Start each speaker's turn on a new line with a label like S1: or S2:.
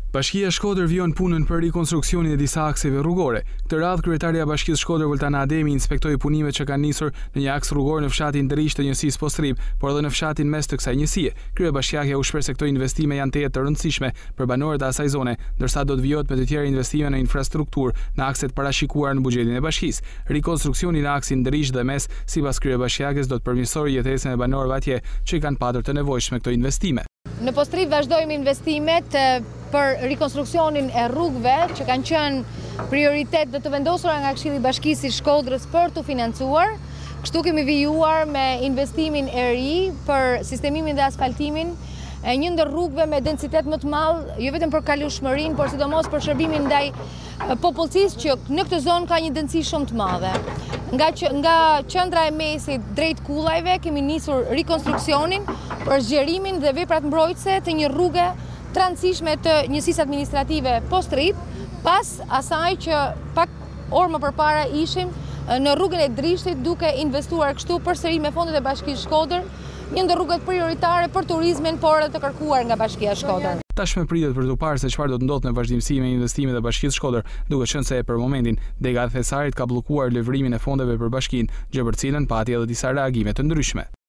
S1: Bashkia Shkodër vjon punën për rikonstruksionin e disa akseve rrugore. Këtë radhë kryetaria e Bashkisë Shkodër Voltana Ademi inspektoi punimet që kanë nisur në një aks rrugor në fshatin Dërish të njësisë Postrib, por edhe në fshatin mes të kësaj njësie. Kryebashkiakja u shpreh se këto investime janë të rëndësishme për banorët e asaj zone, ndërsa do të vijohet me të tjera investime në infrastrukturë në akset parashikuar në buxhetin e bashkisë. Rikonstruksioni në aksin Dërish dhe mes, sipas kryebashkiakes, do të përmirësojë jetesën e banorëve atje që kanë patur të nevojshme këto investime.
S2: Në Postrib vazhdojmë investimet për rikonstruksionin e rrugëve që kanë qenë prioritet dhe të vendosura nga Këshilli i Bashkisë i Shkodrës për të financuar. Kështu kemi vijuar me investimin e ri për sistemimin dhe asfaltimin e një ndër rrugëve me densitet më të madh, jo vetëm për kalueshmërinë, por sidomos për shërbimin ndaj popullsisë që në këtë zonë ka një dënsi shumë të madhe. Nga qendra e mesit drejt kullajve kemi nisur rikonstruksionin për zgjerimin dhe veprat mbrojtëse të një rruge të rëndësishme të njësisë administrative Postrib, pas asaj që pak orë më përpara ishim në rrugën e Drishtit duke investuar kështu përsëri me fondet e Bashkisë Shkodër, një ndër rrugët prioritare për turizmin, por edhe të kërkuar nga Bashkia Shkodër.
S1: Tashmë pritet për të parë se çfarë do të ndodhë në vazhdimsi me investimet e Bashkisë Shkodër, duke qenë se për momentin Dega e Thesarit ka bllokuar levrimin e fondeve për bashkinë, gjë për cilën pati edhe disa reagime të ndryshme.